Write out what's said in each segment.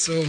So,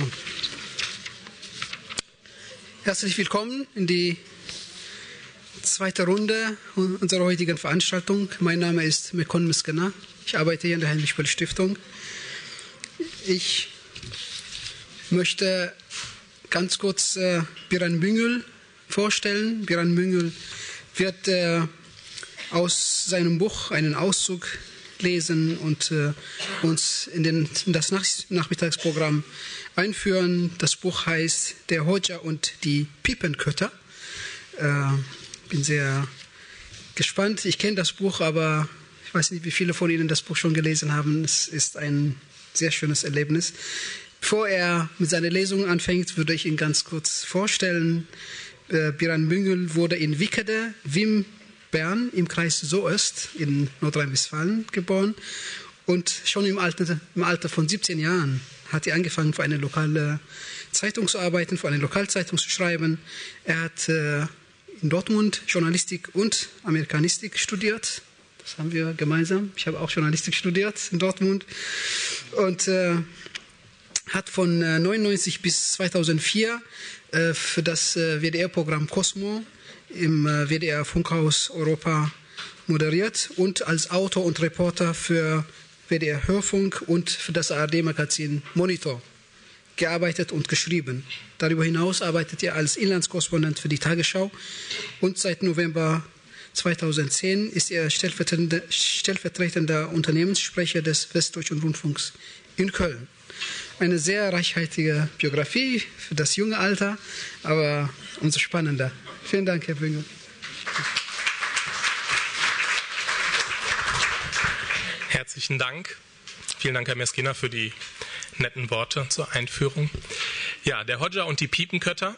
herzlich willkommen in die zweite Runde unserer heutigen Veranstaltung. Mein Name ist Mekon Miskena. Ich arbeite hier in der Heinrich-Böll-Stiftung. Ich möchte ganz kurz Biran Büngel vorstellen. Biran Büngel wird aus seinem Buch einen Auszug lesen und uns in das Nachmittagsprogramm einführen. Das Buch heißt Der Hodja und die Piepenkötter. Bin sehr gespannt. Ich kenne das Buch, aber ich weiß nicht, wie viele von Ihnen das Buch schon gelesen haben. Es ist ein sehr schönes Erlebnis. Bevor er mit seiner Lesung anfängt, würde ich ihn ganz kurz vorstellen. Biran Büngel wurde in Wickede, Wim, Bern im Kreis Soest in Nordrhein-Westfalen geboren und schon im Alter von 17 Jahren hat er angefangen, für eine lokale Zeitung zu arbeiten, für eine Lokalzeitung zu schreiben. Er hat in Dortmund Journalistik und Amerikanistik studiert. Das haben wir gemeinsam. Ich habe auch Journalistik studiert in Dortmund und hat von 1999 bis 2004 für das WDR-Programm Cosmo im WDR Funkhaus Europa moderiert und als Autor und Reporter für WDR Hörfunk und für das ARD-Magazin Monitor gearbeitet und geschrieben. Darüber hinaus arbeitet er als Inlandskorrespondent für die Tagesschau und seit November 2010 ist er stellvertretender Unternehmenssprecher des Westdeutschen Rundfunks in Köln. Eine sehr reichhaltige Biografie für das junge Alter, aber umso spannender. Vielen Dank, Herr Büngel. Herzlichen Dank. Vielen Dank, Herr Meskina, für die netten Worte zur Einführung. Ja, der Hodja und die Piepenkötter.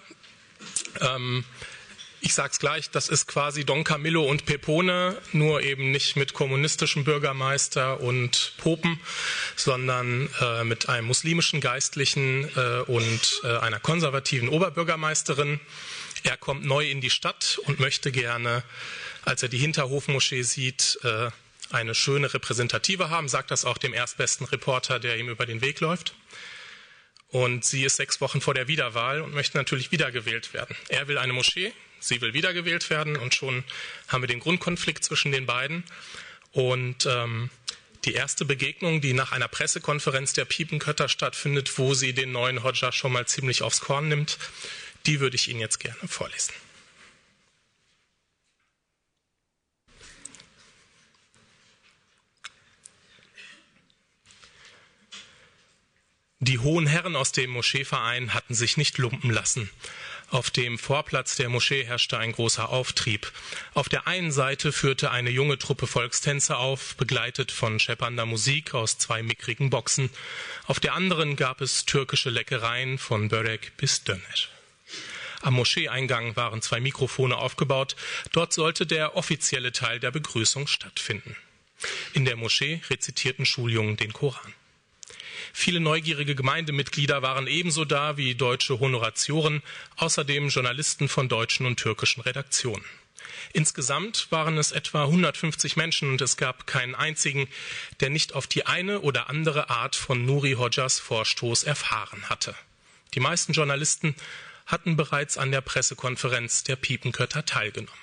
Ich sage es gleich, das ist quasi Don Camillo und Pepone, nur eben nicht mit kommunistischem Bürgermeister und Popen, sondern mit einem muslimischen Geistlichen und einer konservativen Oberbürgermeisterin. Er kommt neu in die Stadt und möchte gerne, als er die Hinterhofmoschee sieht, eine schöne Repräsentative haben, sagt das auch dem erstbesten Reporter, der ihm über den Weg läuft. Und sie ist 6 Wochen vor der Wiederwahl und möchte natürlich wiedergewählt werden. Er will eine Moschee, sie will wiedergewählt werden und schon haben wir den Grundkonflikt zwischen den beiden. Und die erste Begegnung, die nach einer Pressekonferenz der Piepenkötter stattfindet, wo sie den neuen Hodja schon mal ziemlich aufs Korn nimmt, die würde ich Ihnen jetzt gerne vorlesen. Die hohen Herren aus dem Moscheeverein hatten sich nicht lumpen lassen. Auf dem Vorplatz der Moschee herrschte ein großer Auftrieb. Auf der einen Seite führte eine junge Truppe Volkstänze auf, begleitet von scheppernder Musik aus 2 mickrigen Boxen. Auf der anderen gab es türkische Leckereien von Börek bis Döner. Am Moscheeeingang waren 2 Mikrofone aufgebaut. Dort sollte der offizielle Teil der Begrüßung stattfinden. In der Moschee rezitierten Schuljungen den Koran. Viele neugierige Gemeindemitglieder waren ebenso da wie deutsche Honoratioren, außerdem Journalisten von deutschen und türkischen Redaktionen. Insgesamt waren es etwa 150 Menschen und es gab keinen einzigen, der nicht auf die eine oder andere Art von Nuri Hodjas Vorstoß erfahren hatte. Die meisten Journalisten hatten bereits an der Pressekonferenz der Piepenkötter teilgenommen.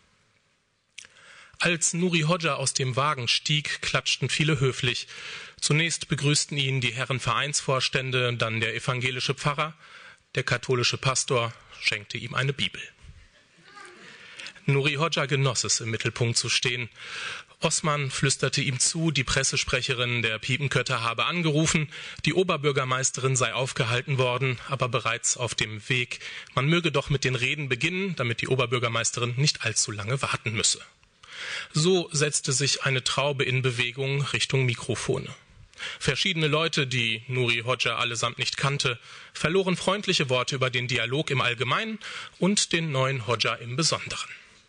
Als Nuri Hodja aus dem Wagen stieg, klatschten viele höflich. Zunächst begrüßten ihn die Herren Vereinsvorstände, dann der evangelische Pfarrer. Der katholische Pastor schenkte ihm eine Bibel. Nuri Hodja genoss es, im Mittelpunkt zu stehen. Osman flüsterte ihm zu, die Pressesprecherin der Piepenkötter habe angerufen, die Oberbürgermeisterin sei aufgehalten worden, aber bereits auf dem Weg. Man möge doch mit den Reden beginnen, damit die Oberbürgermeisterin nicht allzu lange warten müsse. So setzte sich eine Traube in Bewegung Richtung Mikrofone. Verschiedene Leute, die Nuri Hodja allesamt nicht kannte, verloren freundliche Worte über den Dialog im Allgemeinen und den neuen Hodja im Besonderen.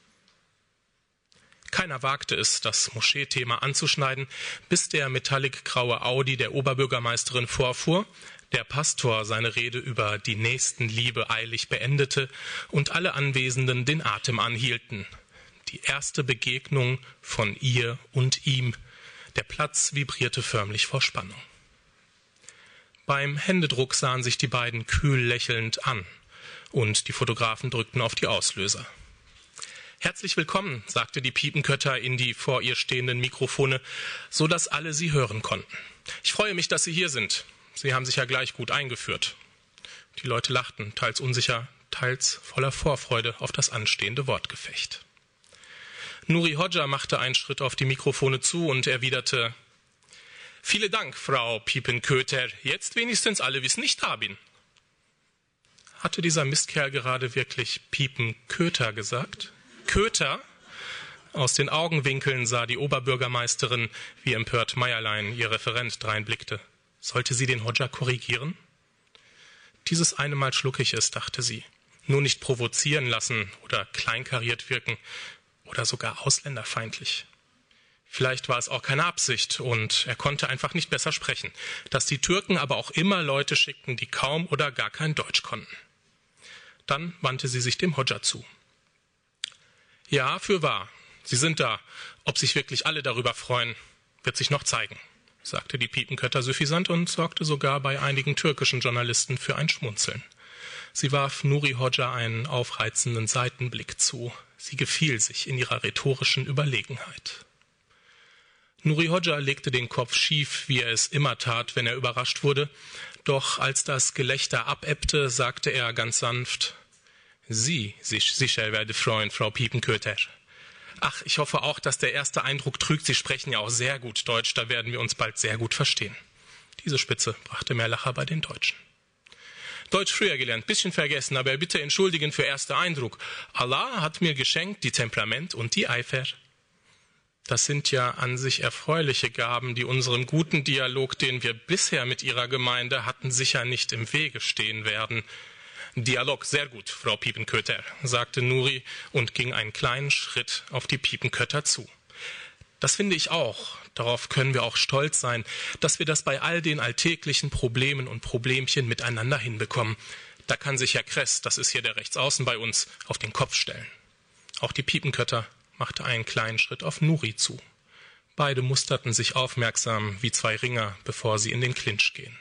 Keiner wagte es, das Moscheethema anzuschneiden, bis der metallic-graue Audi der Oberbürgermeisterin vorfuhr, der Pastor seine Rede über die Nächstenliebe eilig beendete und alle Anwesenden den Atem anhielten. Die erste Begegnung von ihr und ihm. Der Platz vibrierte förmlich vor Spannung. Beim Händedruck sahen sich die beiden kühl lächelnd an und die Fotografen drückten auf die Auslöser. »Herzlich willkommen«, sagte die Piepenkötter in die vor ihr stehenden Mikrofone, so dass alle sie hören konnten. »Ich freue mich, dass Sie hier sind. Sie haben sich ja gleich gut eingeführt.« Die Leute lachten, teils unsicher, teils voller Vorfreude auf das anstehende Wortgefecht. Nuri Hodja machte einen Schritt auf die Mikrofone zu und erwiderte: »Vielen Dank, Frau Piepenkötter. Jetzt wenigstens alle wissen, ich da bin.« Hatte dieser Mistkerl gerade wirklich Piepenköter gesagt? Köter? Aus den Augenwinkeln sah die Oberbürgermeisterin, wie empört Meierlein, ihr Referent, dreinblickte. Sollte sie den Hodja korrigieren? Dieses eine Mal schlucke ich es, dachte sie. Nur nicht provozieren lassen oder kleinkariert wirken oder sogar ausländerfeindlich. Vielleicht war es auch keine Absicht und er konnte einfach nicht besser sprechen, dass die Türken aber auch immer Leute schickten, die kaum oder gar kein Deutsch konnten. Dann wandte sie sich dem Hodja zu. »Ja, fürwahr, Sie sind da. Ob sich wirklich alle darüber freuen, wird sich noch zeigen«, sagte die Piepenkötter suffisant und sorgte sogar bei einigen türkischen Journalisten für ein Schmunzeln. Sie warf Nuri Hodja einen aufreizenden Seitenblick zu. Sie gefiel sich in ihrer rhetorischen Überlegenheit. Nuri Hodja legte den Kopf schief, wie er es immer tat, wenn er überrascht wurde. Doch als das Gelächter abebbte, sagte er ganz sanft: »Sie sich sicher werde freuen, Frau Piepenkötter. Ach, ich hoffe auch, dass der erste Eindruck trügt. Sie sprechen ja auch sehr gut Deutsch, da werden wir uns bald sehr gut verstehen.« Diese Spitze brachte mehr Lacher bei den Deutschen. »Deutsch früher gelernt, bisschen vergessen, aber bitte entschuldigen für erster Eindruck. Allah hat mir geschenkt die Temperament und die Eifer.« Das sind ja an sich erfreuliche Gaben, die unserem guten Dialog, den wir bisher mit Ihrer Gemeinde hatten, sicher nicht im Wege stehen werden. »Dialog, sehr gut, Frau Piepenkötter«, sagte Nuri und ging einen kleinen Schritt auf die Piepenkötter zu. »Das finde ich auch. Darauf können wir auch stolz sein, dass wir das bei all den alltäglichen Problemen und Problemchen miteinander hinbekommen. Da kann sich Herr Kress, das ist hier der Rechtsaußen bei uns, auf den Kopf stellen.« Auch die Piepenkötter machte einen kleinen Schritt auf Nuri zu. Beide musterten sich aufmerksam wie zwei Ringer, bevor sie in den Clinch gehen.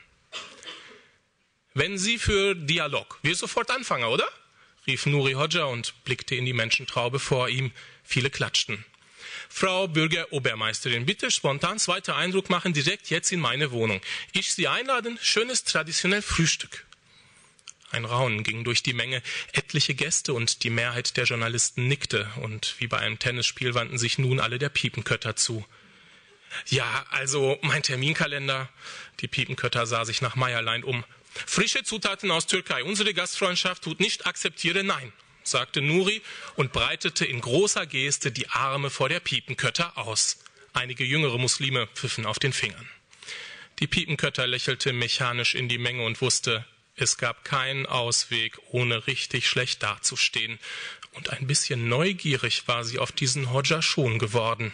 »Wenn Sie für Dialog, wir sofort anfangen, oder?«, rief Nuri Hodja und blickte in die Menschentraube vor ihm. Viele klatschten. »Frau Bürgerobermeisterin, bitte spontan zweiter Eindruck machen, direkt jetzt in meine Wohnung. Ich Sie einladen, schönes traditionelles Frühstück.« Ein Raunen ging durch die Menge. Etliche Gäste und die Mehrheit der Journalisten nickte, und wie bei einem Tennisspiel wandten sich nun alle der Piepenkötter zu. »Ja, also mein Terminkalender«, die Piepenkötter sah sich nach Meierlein um. »Frische Zutaten aus Türkei. Unsere Gastfreundschaft tut nicht akzeptiere Nein«, sagte Nuri und breitete in großer Geste die Arme vor der Piepenkötter aus. Einige jüngere Muslime pfiffen auf den Fingern. Die Piepenkötter lächelte mechanisch in die Menge und wusste, es gab keinen Ausweg, ohne richtig schlecht dazustehen. Und ein bisschen neugierig war sie auf diesen Hodja schon geworden.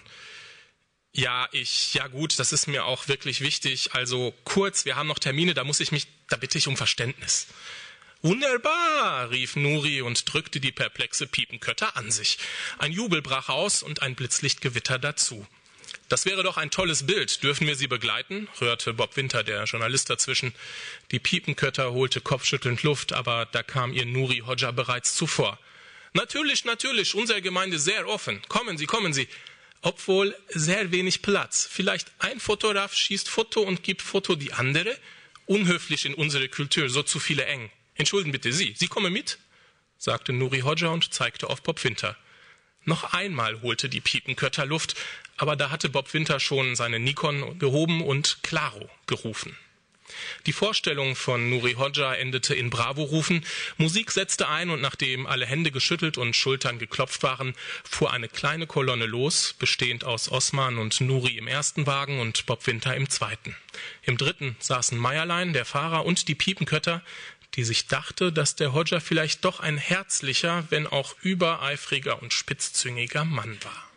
Ja gut, das ist mir auch wirklich wichtig. Also kurz, wir haben noch Termine, da bitte ich um Verständnis.« »Wunderbar«, rief Nuri und drückte die perplexe Piepenkötter an sich. Ein Jubel brach aus und ein Blitzlichtgewitter dazu. »Das wäre doch ein tolles Bild. Dürfen wir Sie begleiten?«, rührte Bob Winter, der Journalist, dazwischen. Die Piepenkötter holte kopfschüttelnd Luft, aber da kam ihr Nuri Hodja bereits zuvor. »Natürlich, unsere Gemeinde sehr offen. Kommen Sie. Obwohl sehr wenig Platz. Vielleicht ein Fotograf schießt Foto und gibt Foto die andere? Unhöflich in unserer Kultur, so zu viele eng. Entschuldigen bitte Sie kommen mit?«, sagte Nuri Hodja und zeigte auf Bob Winter. Noch einmal holte die Piepenkötter Luft, aber da hatte Bob Winter schon seine Nikon gehoben und Claro gerufen. Die Vorstellung von Nuri Hodja endete in Bravo-Rufen. Musik setzte ein und nachdem alle Hände geschüttelt und Schultern geklopft waren, fuhr eine kleine Kolonne los, bestehend aus Osman und Nuri im ersten Wagen und Bob Winter im zweiten. Im dritten saßen Meierlein, der Fahrer, und die Piepenkötter, die sich dachte, dass der Hodja vielleicht doch ein herzlicher, wenn auch übereifriger und spitzzüngiger Mann war.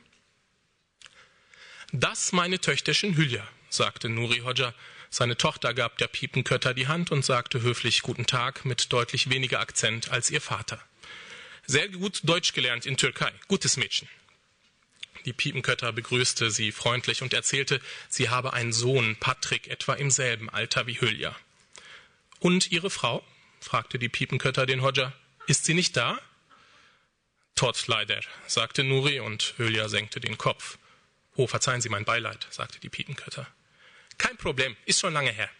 »Das meine Töchterchen Hülya«, sagte Nuri Hodja. Seine Tochter gab der Piepenkötter die Hand und sagte höflich »Guten Tag« mit deutlich weniger Akzent als ihr Vater. »Sehr gut Deutsch gelernt in Türkei. Gutes Mädchen.« Die Piepenkötter begrüßte sie freundlich und erzählte, sie habe einen Sohn, Patrick, etwa im selben Alter wie Hülya. Und Ihre Frau? Fragte die Piepenkötter den Hodja. Ist sie nicht da? Tot leider, sagte Nuri, und Hülya senkte den Kopf. Oh, verzeihen Sie mein Beileid, sagte die Piepenkötter. Kein Problem, ist schon lange her.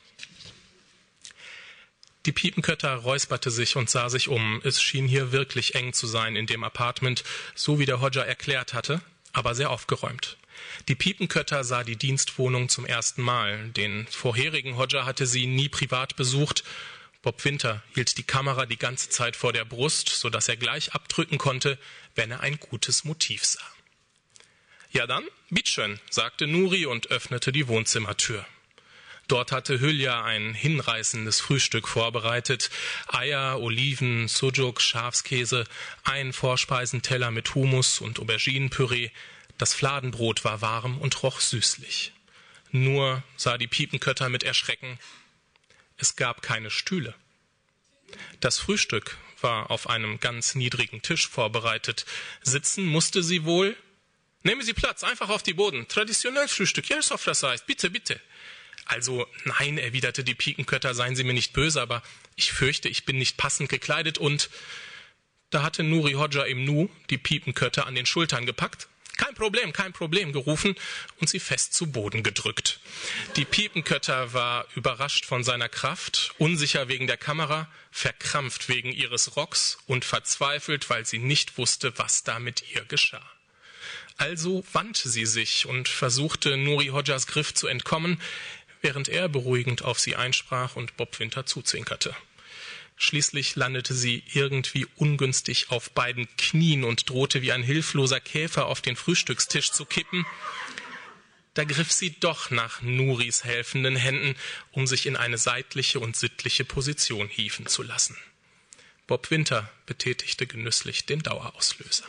Die Piepenkötter räusperte sich und sah sich um. Es schien hier wirklich eng zu sein in dem Apartment, so wie der Hodja erklärt hatte, aber sehr aufgeräumt. Die Piepenkötter sah die Dienstwohnung zum ersten Mal. Den vorherigen Hodja hatte sie nie privat besucht. Bob Winter hielt die Kamera die ganze Zeit vor der Brust, sodass er gleich abdrücken konnte, wenn er ein gutes Motiv sah. Ja dann, bitteschön, sagte Nuri und öffnete die Wohnzimmertür. Dort hatte Hülya ein hinreißendes Frühstück vorbereitet. Eier, Oliven, Sujuk, Schafskäse, ein Vorspeisenteller mit Hummus und Auberginenpüree. Das Fladenbrot war warm und roch süßlich. Nur sah die Piepenkötter mit Erschrecken, es gab keine Stühle. Das Frühstück war auf einem ganz niedrigen Tisch vorbereitet. Sitzen musste sie wohl. Nehmen Sie Platz, einfach auf die Boden. Traditionell Frühstück, ja, so das heißt. Bitte, bitte. Also, nein, erwiderte die Piepenkötter, seien Sie mir nicht böse, aber ich fürchte, ich bin nicht passend gekleidet und... Da hatte Nuri Hodja im Nu die Piepenkötter an den Schultern gepackt. Kein Problem, gerufen und sie fest zu Boden gedrückt. Die Piepenkötter war überrascht von seiner Kraft, unsicher wegen der Kamera, verkrampft wegen ihres Rocks und verzweifelt, weil sie nicht wusste, was da mit ihr geschah. Also wandte sie sich und versuchte, Nuri Hodjas Griff zu entkommen, während er beruhigend auf sie einsprach und Bob Winter zuzwinkerte. Schließlich landete sie irgendwie ungünstig auf beiden Knien und drohte wie ein hilfloser Käfer auf den Frühstückstisch zu kippen. Da griff sie doch nach Nuris helfenden Händen, um sich in eine seitliche und sittliche Position hieven zu lassen. Bob Winter betätigte genüsslich den Dauerauslöser.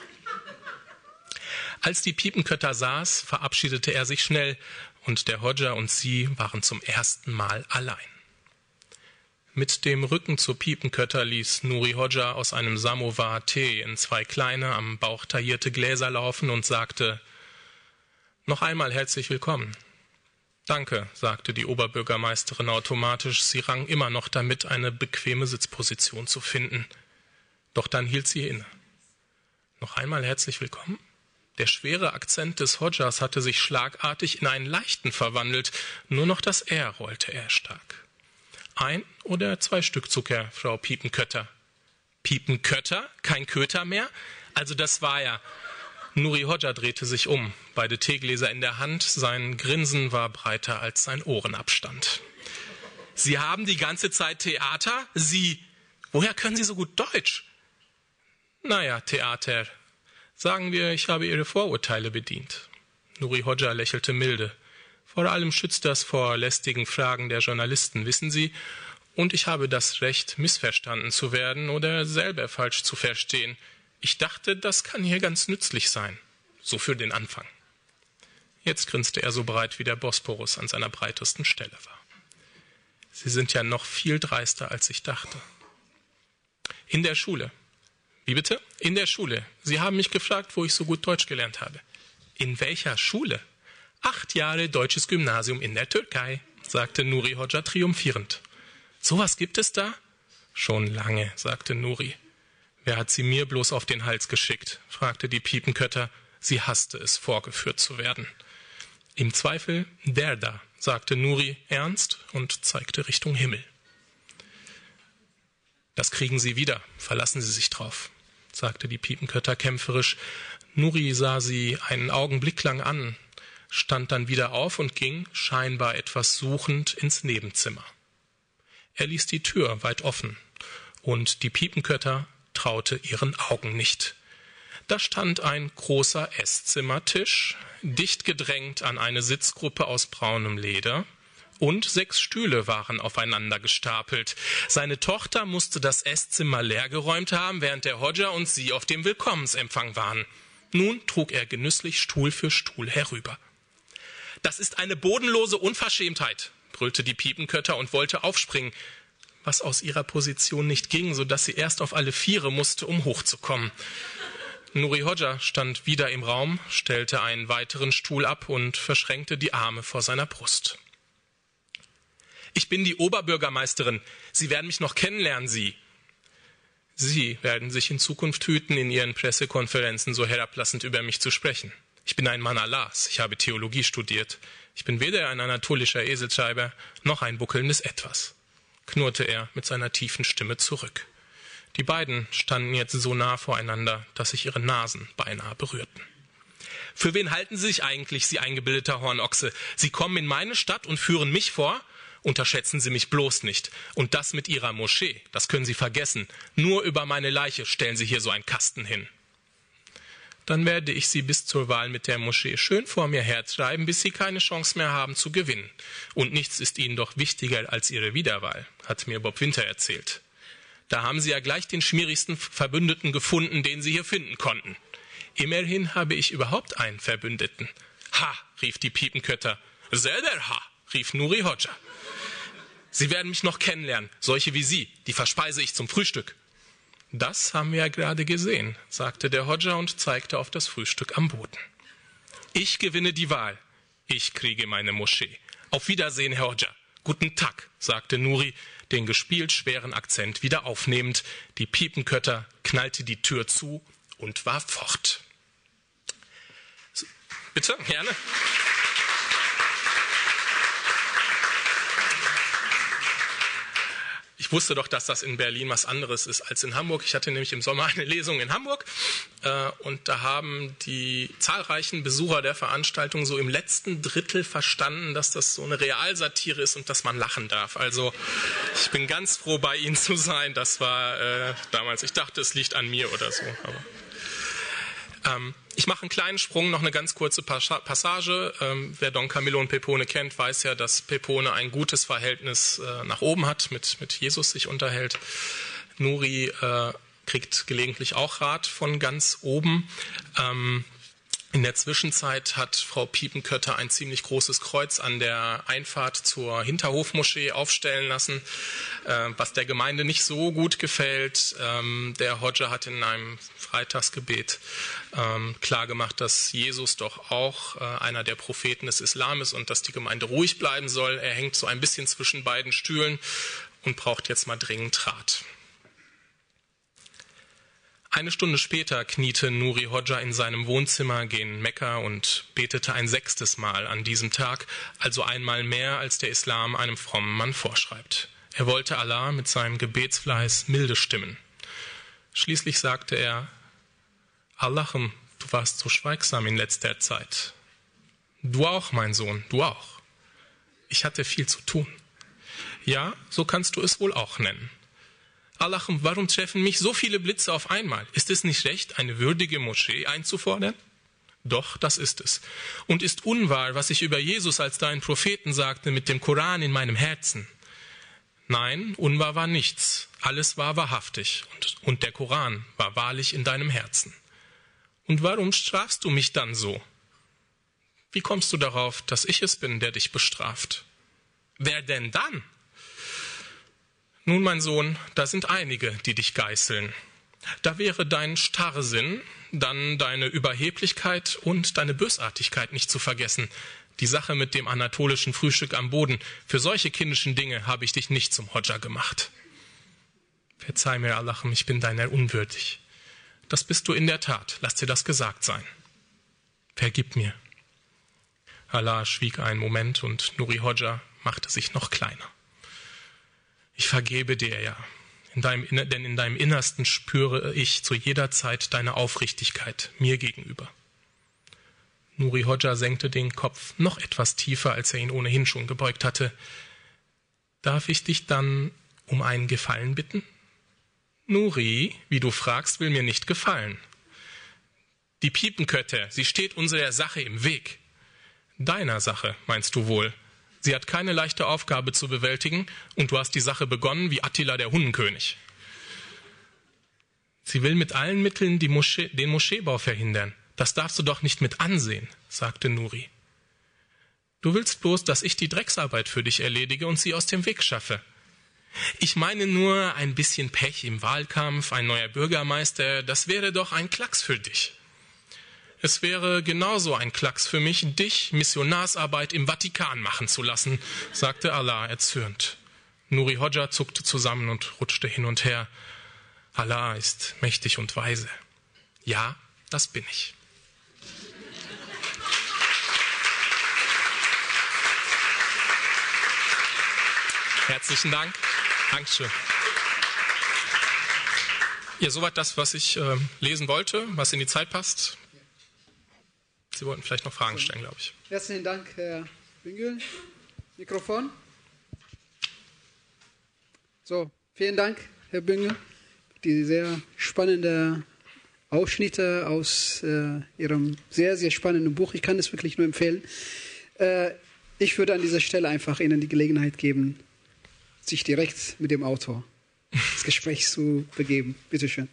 Als die Piepenkötter saß, verabschiedete er sich schnell, und der Hodja und sie waren zum ersten Mal allein. Mit dem Rücken zur Piepenkötter ließ Nuri Hodja aus einem Samovar Tee in 2 kleine, am Bauch taillierte Gläser laufen und sagte, »Noch einmal herzlich willkommen.« »Danke«, sagte die Oberbürgermeisterin automatisch. Sie rang immer noch damit, eine bequeme Sitzposition zu finden. Doch dann hielt sie inne. »Noch einmal herzlich willkommen?« Der schwere Akzent des Hodjas hatte sich schlagartig in einen leichten verwandelt. Nur noch das R rollte er stark. »1 oder 2 Stück Zucker, Frau Piepenkötter?« »Piepenkötter? Kein Köter mehr? Also das war ja...« Nuri Hodja drehte sich um, beide Teegläser in der Hand. Sein Grinsen war breiter als sein Ohrenabstand. »Sie haben die ganze Zeit Theater? Sie... Woher können Sie so gut Deutsch?« »Naja, Theater. Sagen wir, ich habe Ihre Vorurteile bedient.« Nuri Hodja lächelte milde. »Vor allem schützt das vor lästigen Fragen der Journalisten, wissen Sie? Und ich habe das Recht, missverstanden zu werden oder selber falsch zu verstehen. Ich dachte, das kann hier ganz nützlich sein. So für den Anfang.« Jetzt grinste er so breit, wie der Bosporus an seiner breitesten Stelle war. »Sie sind ja noch viel dreister, als ich dachte.« »In der Schule.« »Wie bitte?« »In der Schule. Sie haben mich gefragt, wo ich so gut Deutsch gelernt habe.« »In welcher Schule?« 8 Jahre deutsches Gymnasium in der Türkei«, sagte Nuri Hodja triumphierend. »Sowas gibt es da?« »Schon lange«, sagte Nuri. »Wer hat sie mir bloß auf den Hals geschickt?« fragte die Piepenkötter. Sie hasste es, vorgeführt zu werden. »Im Zweifel der da«, sagte Nuri ernst und zeigte Richtung Himmel. »Das kriegen Sie wieder, verlassen Sie sich drauf«, sagte die Piepenkötter kämpferisch. Nuri sah sie einen Augenblick lang an, stand dann wieder auf und ging, scheinbar etwas suchend, ins Nebenzimmer. Er ließ die Tür weit offen, und die Piepenkötter traute ihren Augen nicht. Da stand ein großer Esszimmertisch, dicht gedrängt an eine Sitzgruppe aus braunem Leder, und 6 Stühle waren aufeinander gestapelt. Seine Tochter musste das Esszimmer leergeräumt haben, während der Hodja und sie auf dem Willkommensempfang waren. Nun trug er genüsslich Stuhl für Stuhl herüber. »Das ist eine bodenlose Unverschämtheit«, brüllte die Piepenkötter und wollte aufspringen, was aus ihrer Position nicht ging, sodass sie erst auf alle 4 musste, um hochzukommen. Nuri Hodja stand wieder im Raum, stellte einen weiteren Stuhl ab und verschränkte die Arme vor seiner Brust. Ich bin die Oberbürgermeisterin. Sie werden mich noch kennenlernen, Sie. Sie werden sich in Zukunft hüten, in Ihren Pressekonferenzen so herablassend über mich zu sprechen. Ich bin ein Mann Allahs. Ich habe Theologie studiert. Ich bin weder ein anatolischer Eselschreiber noch ein buckelndes Etwas, knurrte er mit seiner tiefen Stimme zurück. Die beiden standen jetzt so nah voreinander, dass sich ihre Nasen beinahe berührten. Für wen halten Sie sich eigentlich, Sie eingebildeter Hornochse? Sie kommen in meine Stadt und führen mich vor? Unterschätzen Sie mich bloß nicht. Und das mit Ihrer Moschee, das können Sie vergessen. Nur über meine Leiche stellen Sie hier so einen Kasten hin. Dann werde ich Sie bis zur Wahl mit der Moschee schön vor mir hertreiben, bis Sie keine Chance mehr haben zu gewinnen. Und nichts ist Ihnen doch wichtiger als Ihre Wiederwahl, hat mir Bob Winter erzählt. Da haben Sie ja gleich den schmierigsten Verbündeten gefunden, den Sie hier finden konnten. Immerhin habe ich überhaupt einen Verbündeten. Ha, rief die Piepenkötter. Selber ha, rief Nuri Hodja. Sie werden mich noch kennenlernen, solche wie Sie, die verspeise ich zum Frühstück. Das haben wir ja gerade gesehen, sagte der Hodja und zeigte auf das Frühstück am Boden. Ich gewinne die Wahl. Ich kriege meine Moschee. Auf Wiedersehen, Herr Hodja. Guten Tag, sagte Nuri, den gespielt schweren Akzent wieder aufnehmend. Die Piepenkötter knallte die Tür zu und war fort. So, bitte, gerne. Ich wusste doch, dass das in Berlin was anderes ist als in Hamburg. Ich hatte nämlich im Sommer eine Lesung in Hamburg und da haben die zahlreichen Besucher der Veranstaltung so im letzten Drittel verstanden, dass das so eine Realsatire ist und dass man lachen darf. Also ich bin ganz froh, bei Ihnen zu sein. Das war damals, ich dachte, es liegt an mir oder so. Aber ich mache einen kleinen Sprung, noch eine ganz kurze Passage. Wer Don Camillo und Pepone kennt, weiß ja, dass Pepone ein gutes Verhältnis nach oben hat, mit Jesus sich unterhält. Nuri kriegt gelegentlich auch Rat von ganz oben. In der Zwischenzeit hat Frau Piepenkötter ein ziemlich großes Kreuz an der Einfahrt zur Hinterhofmoschee aufstellen lassen, was der Gemeinde nicht so gut gefällt. Der Hodja hat in einem Freitagsgebet klargemacht, dass Jesus doch auch einer der Propheten des Islam ist und dass die Gemeinde ruhig bleiben soll. Er hängt so ein bisschen zwischen beiden Stühlen und braucht jetzt mal dringend Rat. Eine Stunde später kniete Nuri Hodja in seinem Wohnzimmer gen Mekka und betete ein 6. Mal an diesem Tag, also einmal mehr, als der Islam einem frommen Mann vorschreibt. Er wollte Allah mit seinem Gebetsfleiß milde stimmen. Schließlich sagte er: Allahum, du warst so schweigsam in letzter Zeit. Du auch, mein Sohn, du auch. Ich hatte viel zu tun. Ja, so kannst du es wohl auch nennen. Allahum, warum treffen mich so viele Blitze auf einmal? Ist es nicht recht, eine würdige Moschee einzufordern? Doch, das ist es. Und ist unwahr, was ich über Jesus als deinen Propheten sagte, mit dem Koran in meinem Herzen? Nein, unwahr war nichts. Alles war wahrhaftig. Und der Koran war wahrlich in deinem Herzen. Und warum strafst du mich dann so? Wie kommst du darauf, dass ich es bin, der dich bestraft? Wer denn dann? Nun, mein Sohn, da sind einige, die dich geißeln. Da wäre dein Starrsinn, dann deine Überheblichkeit und deine Bösartigkeit nicht zu vergessen. Die Sache mit dem anatolischen Frühstück am Boden. Für solche kindischen Dinge habe ich dich nicht zum Hodja gemacht. Verzeih mir, Allahum, ich bin deiner unwürdig. Das bist du in der Tat, lass dir das gesagt sein. Vergib mir. Allah schwieg einen Moment und Nuri Hodja machte sich noch kleiner. Ich vergebe dir ja, denn in deinem Innersten spüre ich zu jeder Zeit deine Aufrichtigkeit mir gegenüber. Nuri Hodja senkte den Kopf noch etwas tiefer, als er ihn ohnehin schon gebeugt hatte. Darf ich dich dann um einen Gefallen bitten? Nuri, wie du fragst, will mir nicht gefallen. Die Piepenkötter, sie steht unserer Sache im Weg. Deiner Sache, meinst du wohl? Sie hat keine leichte Aufgabe zu bewältigen und du hast die Sache begonnen wie Attila der Hundenkönig. Sie will mit allen Mitteln den Moscheebau verhindern. Das darfst du doch nicht mit ansehen, sagte Nuri. Du willst bloß, dass ich die Drecksarbeit für dich erledige und sie aus dem Weg schaffe. Ich meine nur ein bisschen Pech im Wahlkampf, ein neuer Bürgermeister, das wäre doch ein Klacks für dich. es wäre genauso ein Klacks für mich, dich Missionarsarbeit im Vatikan machen zu lassen, sagte Allah erzürnt. Nuri Hodja zuckte zusammen und rutschte hin und her. Allah ist mächtig und weise. Ja, das bin ich. Herzlichen Dank. Dankeschön. Ja, soweit das, was ich lesen wollte, was in die Zeit passt. Sie wollten vielleicht noch Fragen stellen, glaube ich. Herzlichen Dank, Herr Büngel. Mikrofon. So, vielen Dank, Herr Büngel, die sehr spannenden Ausschnitte aus Ihrem sehr, sehr spannenden Buch. Ich kann es wirklich nur empfehlen. Ich würde an dieser Stelle einfach Ihnen die Gelegenheit geben, sich direkt mit dem Autor das Gespräch zu begeben. Bitte schön.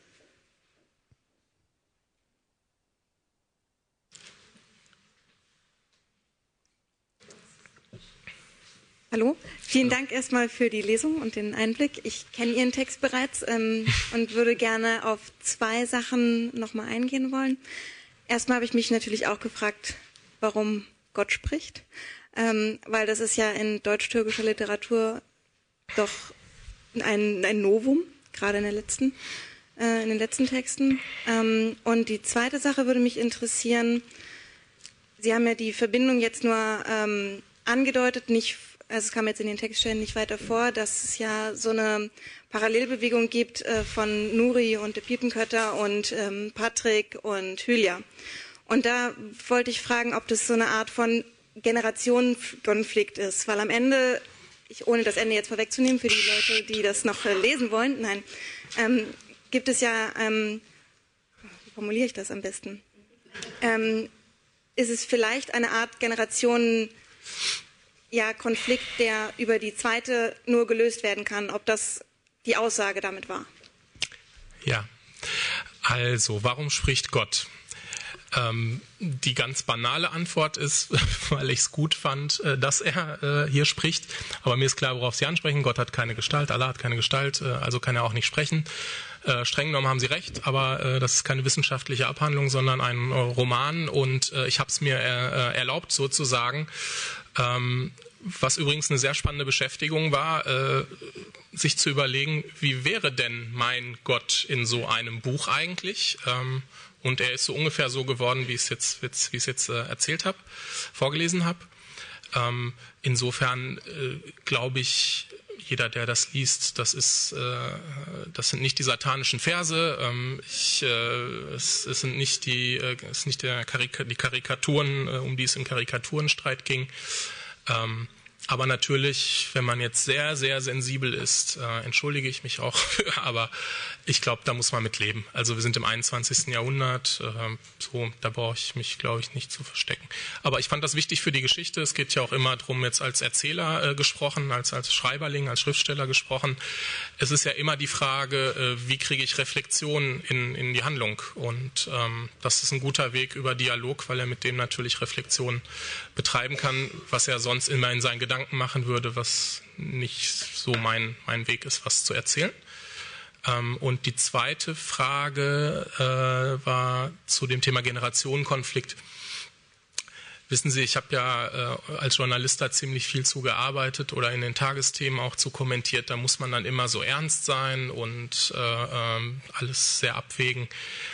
Hallo, vielen Dank erstmal für die Lesung und den Einblick. Ich kenne Ihren Text bereits und würde gerne auf 2 Sachen nochmal eingehen wollen. Erstmal habe ich mich natürlich auch gefragt, warum Gott spricht, weil das ist ja in deutsch-türkischer Literatur doch ein Novum, gerade in den letzten Texten. Und die zweite Sache würde mich interessieren, Sie haben ja die Verbindung jetzt nur angedeutet, also es kam jetzt in den Textstellen nicht weiter vor, dass es ja so eine Parallelbewegung gibt von Nuri und de Piepenkötter und Patrick und Hülya. Und da wollte ich fragen, ob das so eine Art von Generationenkonflikt ist, weil am Ende, ohne das Ende jetzt vorwegzunehmen für die Leute, die das noch lesen wollen, gibt es ja, wie formuliere ich das am besten, ist es vielleicht eine Art Konflikt, der über die zweite nur gelöst werden kann, ob das die Aussage damit war. Ja, also, warum spricht Gott? Die ganz banale Antwort ist, weil ich es gut fand, dass er hier spricht. Aber mir ist klar, worauf Sie ansprechen. Gott hat keine Gestalt, Allah hat keine Gestalt, also kann er auch nicht sprechen. Streng genommen haben Sie recht, aber das ist keine wissenschaftliche Abhandlung, sondern ein Roman. Und ich habe es mir erlaubt, sozusagen, was übrigens eine sehr spannende Beschäftigung war, sich zu überlegen, wie wäre denn mein Gott in so einem Buch eigentlich? Und er ist so ungefähr so geworden, wie ich es jetzt erzählt habe, vorgelesen habe. Insofern glaube ich, jeder, der das liest, das sind nicht die satanischen Verse, es sind nicht die Karikaturen, um die es im Karikaturenstreit ging. Aber natürlich, wenn man jetzt sehr, sehr sensibel ist, entschuldige ich mich auch, aber ich glaube, da muss man mit leben. Also wir sind im 21. Jahrhundert, da brauche ich mich, glaube ich, nicht zu verstecken. Aber ich fand das wichtig für die Geschichte. Es geht ja auch immer darum, jetzt als Erzähler gesprochen, als Schreiberling, als Schriftsteller gesprochen. Es ist ja immer die Frage, wie kriege ich Reflexion in die Handlung? Und das ist ein guter Weg über Dialog, weil er mit dem natürlich Reflexion betreiben kann, was er sonst immer in seinen Gedanken machen würde, was nicht so mein Weg ist, was zu erzählen. Und die zweite Frage war zu dem Thema Generationenkonflikt. Wissen Sie, ich habe ja als Journalist da ziemlich viel zu gearbeitet oder in den Tagesthemen auch zu kommentiert. Da muss man dann immer so ernst sein und alles sehr abwägen.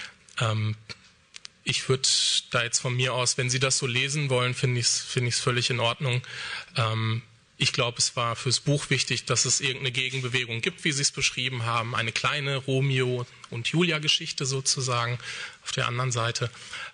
Ich würde da jetzt von mir aus, wenn Sie das so lesen wollen, finde ich es völlig in Ordnung. Ich glaube, es war fürs Buch wichtig, dass es irgendeine Gegenbewegung gibt, wie Sie es beschrieben haben. Eine kleine Romeo- und Julia-Geschichte sozusagen auf der anderen Seite.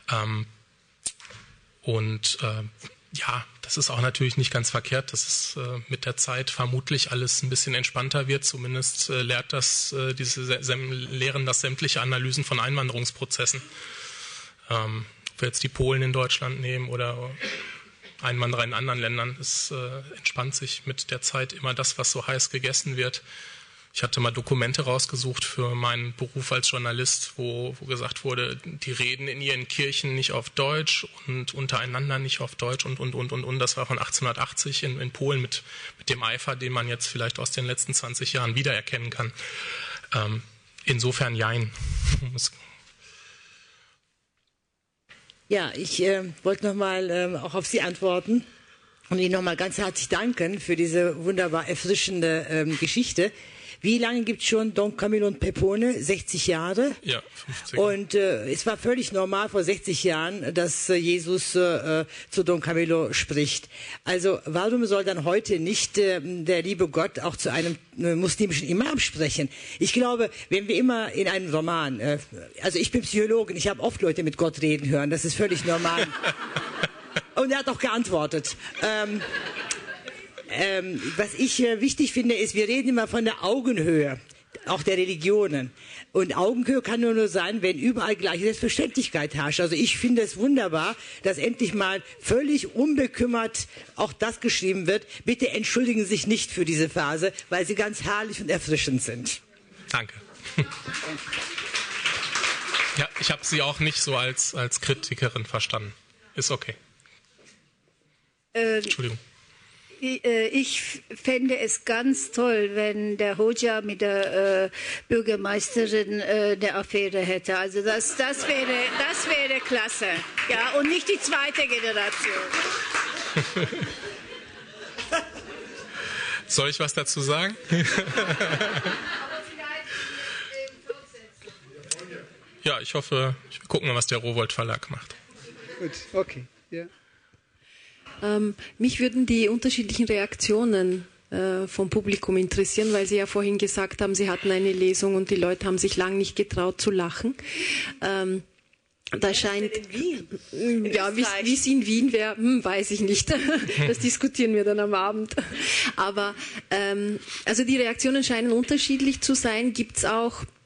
Das ist auch natürlich nicht ganz verkehrt, dass es mit der Zeit vermutlich alles ein bisschen entspannter wird. Zumindest lehren das sämtliche Analysen von Einwanderungsprozessen. Ob wir jetzt die Polen in Deutschland nehmen oder Einwanderer in anderen Ländern, es entspannt sich mit der Zeit immer das, was so heiß gegessen wird. Ich hatte mal Dokumente rausgesucht für meinen Beruf als Journalist, wo gesagt wurde, die reden in ihren Kirchen nicht auf Deutsch und untereinander nicht auf Deutsch und. Das war von 1880 in Polen mit dem Eifer, den man jetzt vielleicht aus den letzten 20 Jahren wiedererkennen kann. Insofern jein. Ja, ich wollte nochmal auch auf Sie antworten und Ihnen nochmal ganz herzlich danken für diese wunderbar erfrischende Geschichte. Wie lange gibt es schon Don Camillo und Pepone? 60 Jahre? Ja, 50. Und es war völlig normal vor 60 Jahren, dass Jesus zu Don Camillo spricht. Also warum soll dann heute nicht der liebe Gott auch zu einem muslimischen Imam sprechen? Ich glaube, wenn wir immer in einem Roman, also ich bin Psychologin, ich habe oft Leute mit Gott reden hören, das ist völlig normal. Und er hat auch geantwortet. Was ich wichtig finde, ist, wir reden immer von der Augenhöhe, auch der Religionen. Und Augenhöhe kann nur sein, wenn überall gleiche Selbstverständlichkeit herrscht. Also ich finde es wunderbar, dass endlich mal völlig unbekümmert auch das geschrieben wird. Bitte entschuldigen Sie sich nicht für diese Phase, weil sie ganz herrlich und erfrischend sind. Danke. Ja, ich habe Sie auch nicht so als Kritikerin verstanden. Ist okay. Entschuldigung. Ich fände es ganz toll, wenn der Hoxha mit der Bürgermeisterin eine Affäre hätte. Also das wäre klasse. Ja, und nicht die zweite Generation. Soll ich was dazu sagen? Ja, ich hoffe, wir gucken mal, was der Rowohlt Verlag macht. Gut, okay. Ja. Mich würden die unterschiedlichen Reaktionen vom Publikum interessieren, weil Sie ja vorhin gesagt haben, Sie hatten eine Lesung und die Leute haben sich lange nicht getraut zu lachen. Da scheint, ja, wie es in Wien wäre, weiß ich nicht. Das diskutieren wir dann am Abend. Aber also die Reaktionen scheinen unterschiedlich zu sein. Gibt es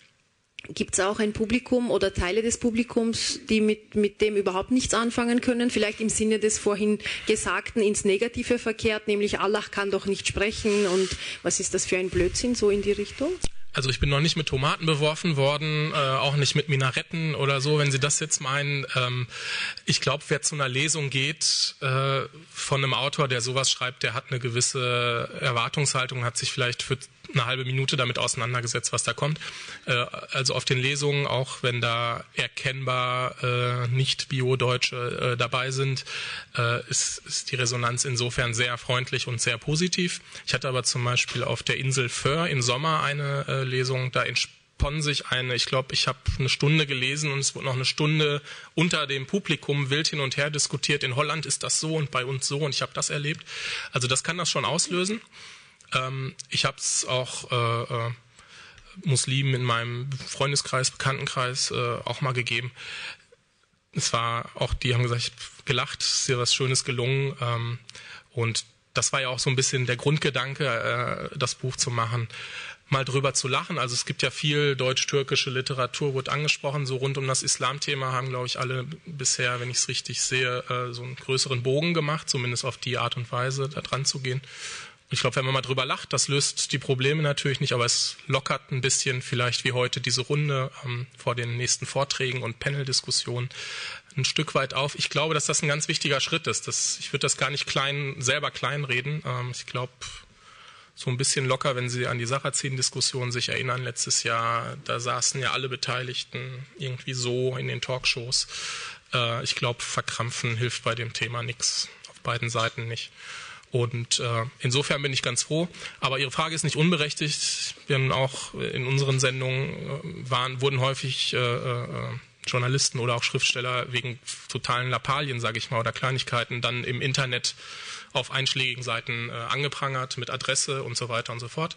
auch ein Publikum oder Teile des Publikums, die mit dem überhaupt nichts anfangen können? Vielleicht im Sinne des vorhin Gesagten ins Negative verkehrt, nämlich Allah kann doch nicht sprechen und was ist das für ein Blödsinn, so in die Richtung? Also ich bin noch nicht mit Tomaten beworfen worden, auch nicht mit Minaretten oder so, wenn Sie das jetzt meinen. Ich glaube, wer zu einer Lesung geht von einem Autor, der sowas schreibt, der hat eine gewisse Erwartungshaltung, hat sich vielleicht für eine halbe Minute damit auseinandergesetzt, was da kommt. Also auf den Lesungen, auch wenn da erkennbar nicht Bio-Deutsche dabei sind, ist die Resonanz insofern sehr freundlich und sehr positiv. Ich hatte aber zum Beispiel auf der Insel Föhr im Sommer eine Lesung, da entspann sich ich glaube, ich habe eine Stunde gelesen und es wurde noch eine Stunde unter dem Publikum wild hin und her diskutiert. In Holland ist das so und bei uns so und ich habe das erlebt. Also das kann das schon auslösen. Ich habe es auch Muslimen in meinem Freundeskreis, Bekanntenkreis auch mal gegeben. Es war auch, die haben gesagt, ich hab gelacht, ist dir was Schönes gelungen. Und das war ja auch so ein bisschen der Grundgedanke, das Buch zu machen, mal drüber zu lachen. Also es gibt ja viel deutsch-türkische Literatur, wurde angesprochen, so rund um das Islamthema haben, glaube ich, alle bisher, wenn ich es richtig sehe, so einen größeren Bogen gemacht, zumindest auf die Art und Weise, da dran zu gehen. Ich glaube, wenn man mal drüber lacht, das löst die Probleme natürlich nicht, aber es lockert ein bisschen vielleicht wie heute diese Runde vor den nächsten Vorträgen und Panel-Diskussionen ein Stück weit auf. Ich glaube, dass das ein ganz wichtiger Schritt ist. Ich würde das gar nicht selber kleinreden. Ich glaube, so ein bisschen locker, wenn Sie an die Sarrazin-Diskussion sich erinnern, letztes Jahr, da saßen ja alle Beteiligten irgendwie so in den Talkshows. Ich glaube, verkrampfen hilft bei dem Thema nichts, auf beiden Seiten nicht. Und insofern bin ich ganz froh. Aber Ihre Frage ist nicht unberechtigt. Wir haben auch in unseren Sendungen wurden häufig Journalisten oder auch Schriftsteller wegen totalen Lappalien, sage ich mal, oder Kleinigkeiten dann im Internet auf einschlägigen Seiten angeprangert mit Adresse und so weiter und so fort.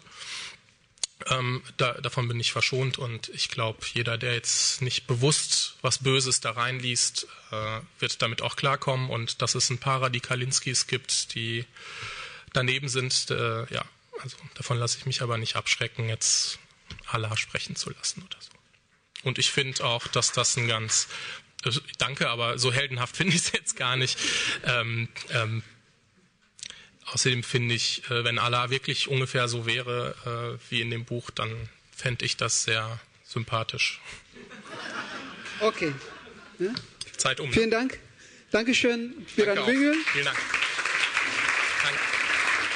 Davon bin ich verschont und ich glaube, jeder, der jetzt nicht bewusst was Böses da reinliest, wird damit auch klarkommen und dass es ein paar Radikalinskis gibt, die daneben sind, ja, also davon lasse ich mich aber nicht abschrecken, jetzt Allah sprechen zu lassen oder so. Und ich finde auch, dass das ein ganz, danke, aber so heldenhaft finde ich es jetzt gar nicht. Außerdem finde ich, wenn Allah wirklich ungefähr so wäre wie in dem Buch, dann fände ich das sehr sympathisch. Okay. Ja? Zeit um. Vielen Dank. Dankeschön, Biran Büngel. Vielen Dank.